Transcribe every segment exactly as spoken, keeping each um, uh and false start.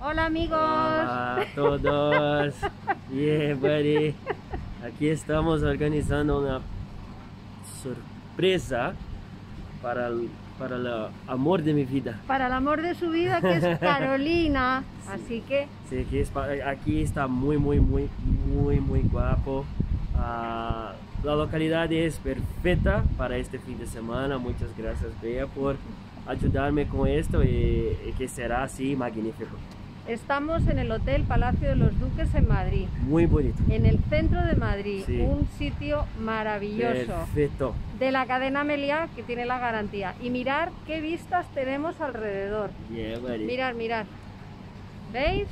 Hola amigos. Hola a todos. Yeah, buddy. Aquí estamos organizando una sorpresa para el, para el amor de mi vida. Para el amor de su vida, que es Carolina. Sí. Así que... Sí, aquí, es, aquí está muy, muy, muy, muy, muy guapo. Uh, la localidad es perfecta para este fin de semana. Muchas gracias, Bea, por ayudarme con esto y, y que será así magnífico. Estamos en el Hotel Palacio de los Duques en Madrid. Muy bonito. En el centro de Madrid, sí. Un sitio maravilloso. Perfecto. De la cadena Meliá, que tiene la garantía. Y mirar qué vistas tenemos alrededor. Yeah, buddy. Mirar, mirar. ¿Veis?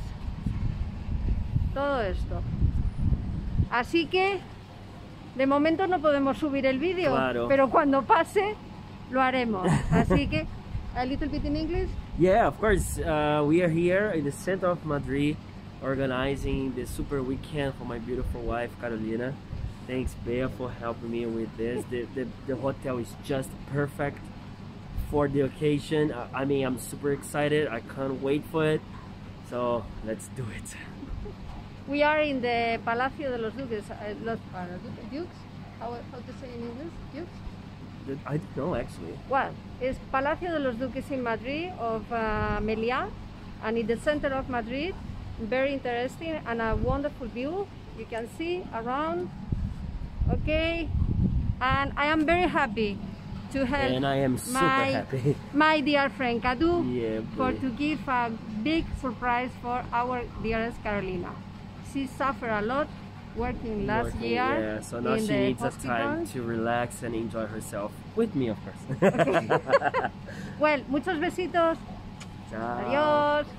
Todo esto. Así que, de momento no podemos subir el vídeo, claro. Pero cuando pase, lo haremos. Así que, a little bit in English. Yeah, of course. Uh, we are here in the center of Madrid organizing the super weekend for my beautiful wife, Carolina. Thanks, Bea, for helping me with this. The, the, the hotel is just perfect for the occasion. I, I mean, I'm super excited. I can't wait for it. So, let's do it. We are in the Palacio de los Duques. Uh, los uh, Dukes? How, how to say in English? Dukes? I don't know, actually. Well, it's Palacio de los Duques in Madrid of uh, Meliá, and in the center of Madrid. Very interesting and a wonderful view. You can see around. Okay, and I am very happy to help. And I am super my, happy. my dear friend Kadu, yeah, for to give a big surprise for our dearest Carolina. She suffered a lot working last working, year. Yeah, so now in she the needs a hospital. time to relax and enjoy herself with me, of course. Okay. Well, muchos besitos. Ciao. Adiós.